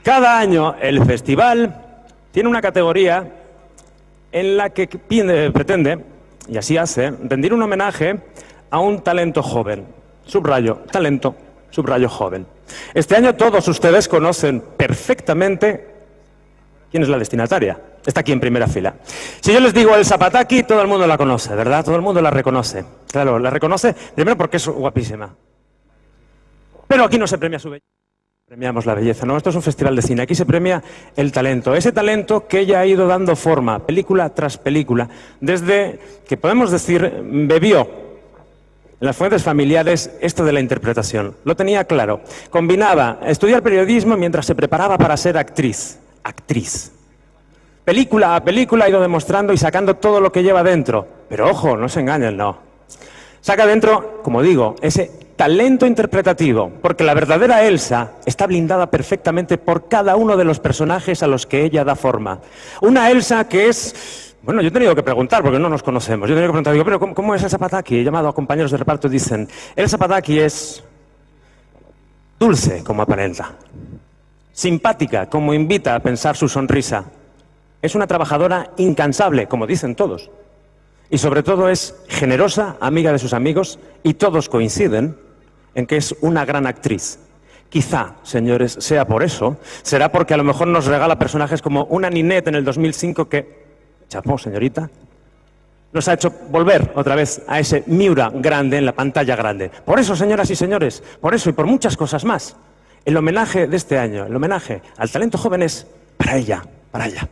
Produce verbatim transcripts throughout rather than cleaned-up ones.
Cada año el festival tiene una categoría en la que pide- pretende, y así hace, rendir un homenaje a un talento joven. Subrayo, talento, subrayo joven. Este año todos ustedes conocen perfectamente quién es la destinataria. Está aquí en primera fila. Si yo les digo Elsa Pataky, todo el mundo la conoce, ¿verdad? Todo el mundo la reconoce. Claro, la reconoce primero porque es guapísima. Pero aquí no se premia su belleza. Premiamos la belleza, ¿no? Esto es un festival de cine. Aquí se premia el talento. Ese talento que ella ha ido dando forma, película tras película, desde que podemos decir, bebió en las fuentes familiares esto de la interpretación. Lo tenía claro. Combinaba estudiar periodismo mientras se preparaba para ser actriz. Actriz. Película a película ha ido demostrando y sacando todo lo que lleva dentro. Pero ojo, no se engañen, no. Saca dentro, como digo, ese talento interpretativo, porque la verdadera Elsa está blindada perfectamente por cada uno de los personajes a los que ella da forma. Una Elsa que es... Bueno, yo he tenido que preguntar, porque no nos conocemos. Yo he tenido que preguntar, digo, pero ¿cómo, cómo es Elsa Pataky? He llamado a compañeros de reparto y dicen, Elsa Pataky es dulce como aparenta, simpática como invita a pensar su sonrisa, es una trabajadora incansable, como dicen todos. Y sobre todo es generosa, amiga de sus amigos, y todos coinciden en que es una gran actriz. Quizá, señores, sea por eso, será porque a lo mejor nos regala personajes como una Ninette en el dos mil cinco que, chapó, señorita, nos ha hecho volver otra vez a ese Miura grande en la pantalla grande. Por eso, señoras y señores, por eso y por muchas cosas más, el homenaje de este año, el homenaje al talento joven es para ella, para ella.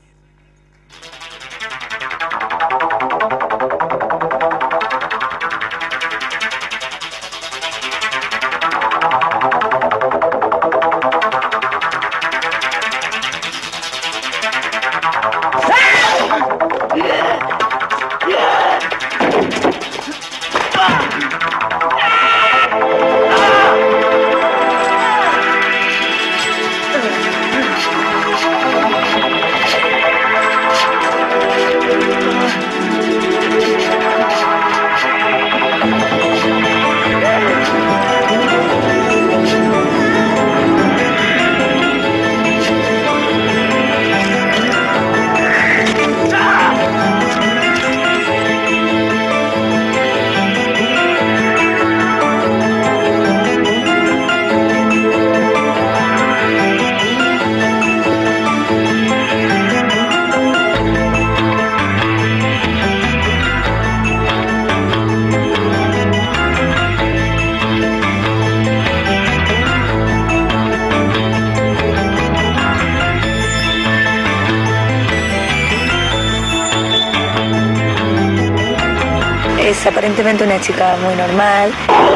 Es aparentemente una chica muy normal,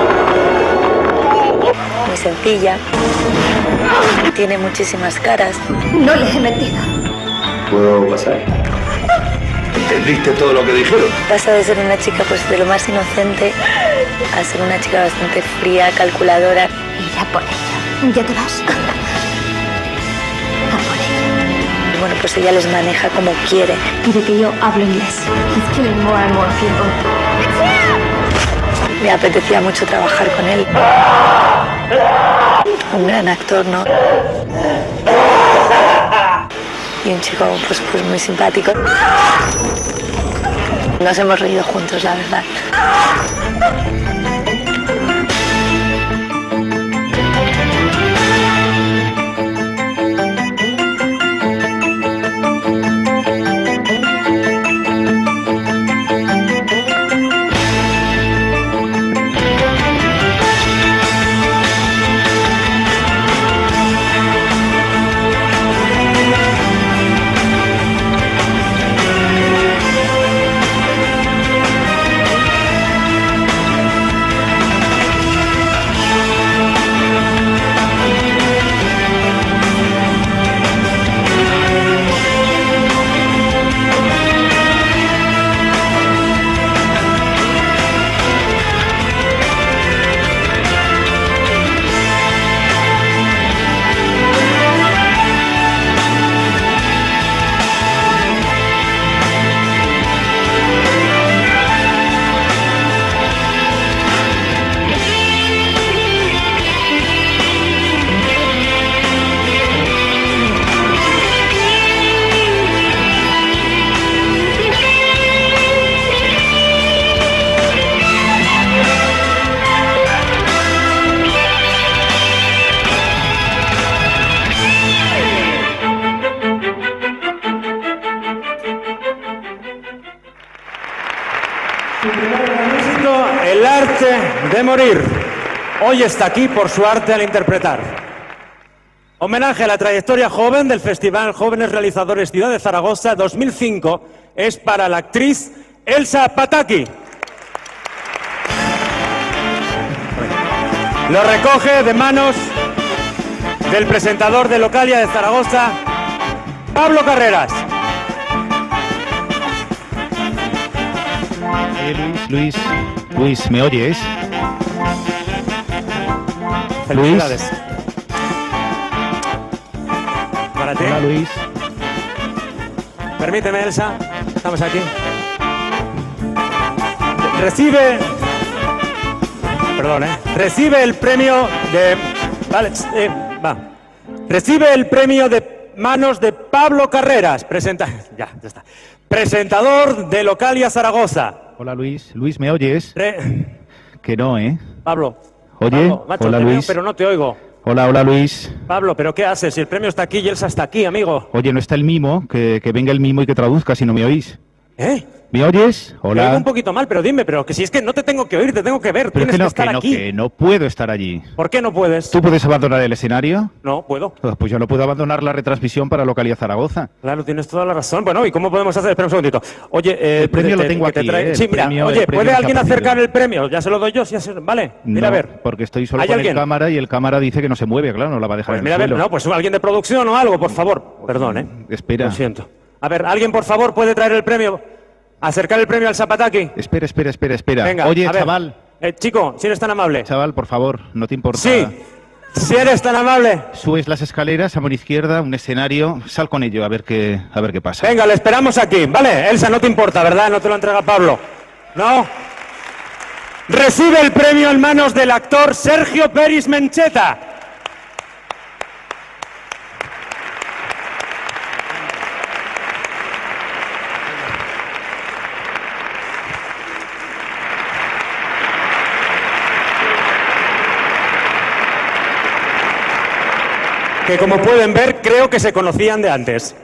muy sencilla, tiene muchísimas caras. No le he mentido. ¿Puedo pasar? ¿Entendiste todo lo que dijeron? Pasa de ser una chica pues de lo más inocente a ser una chica bastante fría, calculadora. Irá por ella. ¿Ya te vas? A por ella. Bueno, pues ella les maneja como quiere. Pide que yo hablo inglés. He's killing more and more people. Me apetecía mucho trabajar con él. Un gran actor, ¿no? Y un chico pues, pues muy simpático. Nos hemos reído juntos, la verdad. de morir. Hoy está aquí por su arte al interpretar. Homenaje a la trayectoria joven del Festival Jóvenes Realizadores Ciudad de Zaragoza dos mil cinco es para la actriz Elsa Pataki. Lo recoge de manos del presentador de Localia de Zaragoza, Pablo Carreras. Eh, Luis, Luis, Luis, ¿me oyes? Felicidades. Para ti. Hola, Luis. Permíteme, Elsa. Estamos aquí. Recibe... Perdón, ¿eh? Recibe el premio de... Vale, eh, va. Recibe el premio de manos de Pablo Carreras. Presenta... Ya, ya está. Presentador de Localia Zaragoza. Hola, Luis. Luis, ¿me oyes? Re... Que no, ¿eh? Pablo. Oye, Pablo, macho, hola, te Luis. veo, pero no te oigo. Hola, hola, Luis. Pablo, ¿pero qué haces? Si el premio está aquí y Elsa está aquí, amigo. Oye, no está el mimo, que, que venga el mimo y que traduzca si no me oís. ¿Eh? ¿Me oyes? Te oigo Hola. un poquito mal, pero dime, pero que si es que no te tengo que oír, te tengo que ver, Pero tienes que no, que estar que no, aquí. que no puedo estar allí. ¿Por qué no puedes? ¿Tú puedes abandonar el escenario? No, puedo. Pues yo no puedo abandonar la retransmisión para Localidad Zaragoza. Claro, tienes toda la razón. Bueno, ¿y cómo podemos hacer? Espera un segundito. Oye, eh, El premio te- lo tengo que te aquí, trae- ¿eh? El Sí, mira, premio- oye, el premio ¿puede se ha alguien perdido. acercar el premio? Ya se lo doy yo, si ya se- Vale, mira, No, a ver. porque estoy solo ¿Hay con alguien? el cámara y el cámara dice que no se mueve, claro, no la va a dejar Pues en mira, a el ver, suelo. no, pues alguien de producción o algo, por favor. Perdón, ¿eh? Espera. Lo siento. A ver, ¿alguien, por favor, puede traer el premio? Acercar el premio al Zapataki. Espera, espera, espera, espera. Venga, Oye, a ver. chaval, Eh, chico, si eres tan amable. chaval, por favor, no te importa. Sí, si eres tan amable. Subes las escaleras a mano izquierda, un escenario, sal con ello a ver qué, a ver qué pasa. Venga, le esperamos aquí. Vale, Elsa, no te importa, ¿verdad? No te lo entrega Pablo. ¿No? Recibe el premio en manos del actor Sergio Peris Mencheta. Que como pueden ver, creo que se conocían de antes.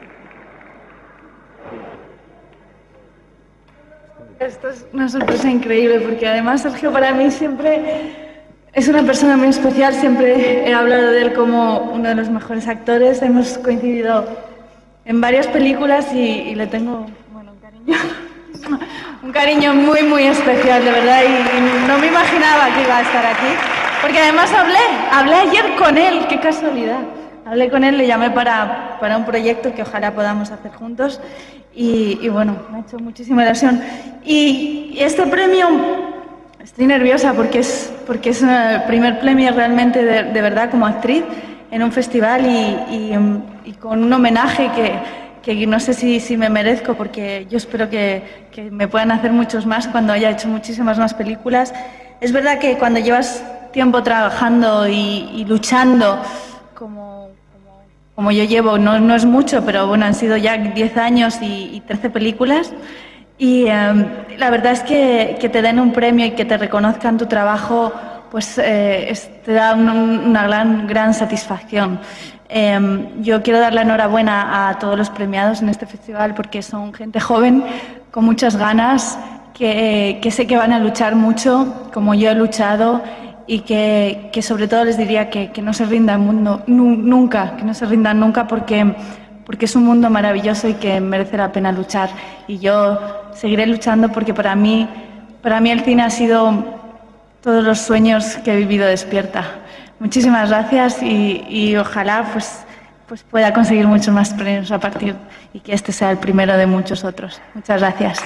Esto es una sorpresa increíble porque además Sergio para mí siempre es una persona muy especial, siempre he hablado de él como uno de los mejores actores, hemos coincidido en varias películas y, y le tengo bueno, un cariño, un cariño muy muy especial de verdad y, y no me imaginaba que iba a estar aquí porque además hablé, hablé ayer con él, qué casualidad. Hablé con él, le llamé para, para un proyecto que ojalá podamos hacer juntos y, y bueno, me ha hecho muchísima ilusión. Y este premio, estoy nerviosa porque es, porque es el primer premio realmente de, de verdad como actriz en un festival y, y, y con un homenaje que, que no sé si, si me merezco porque yo espero que, que me puedan hacer muchos más cuando haya hecho muchísimas más películas. Es verdad que cuando llevas tiempo trabajando y, y luchando como como yo llevo, no, no es mucho, pero bueno, han sido ya diez años y, y trece películas. Y eh, la verdad es que, que te den un premio y que te reconozcan tu trabajo, pues eh, es, te da un, una gran, gran satisfacción. Eh, yo quiero dar la enhorabuena a todos los premiados en este festival porque son gente joven, con muchas ganas, que, que sé que van a luchar mucho, como yo he luchado. Y que, que sobre todo les diría que, que no se rindan mundo, nu, nunca, que no se rindan nunca porque, porque es un mundo maravilloso y que merece la pena luchar. Y yo seguiré luchando porque para mí, para mí el cine ha sido todos los sueños que he vivido despierta. Muchísimas gracias y, y ojalá pues, pues pueda conseguir muchos más premios a partir y que este sea el primero de muchos otros. Muchas gracias.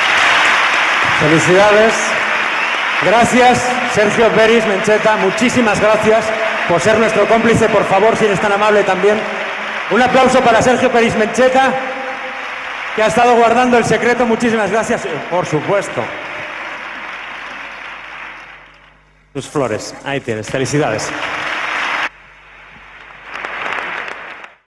Felicidades. Gracias, Sergio Peris Mencheta, muchísimas gracias por ser nuestro cómplice, por favor, si eres tan amable también. Un aplauso para Sergio Peris Mencheta, que ha estado guardando el secreto, muchísimas gracias, por supuesto. Tus flores, ahí tienes, felicidades.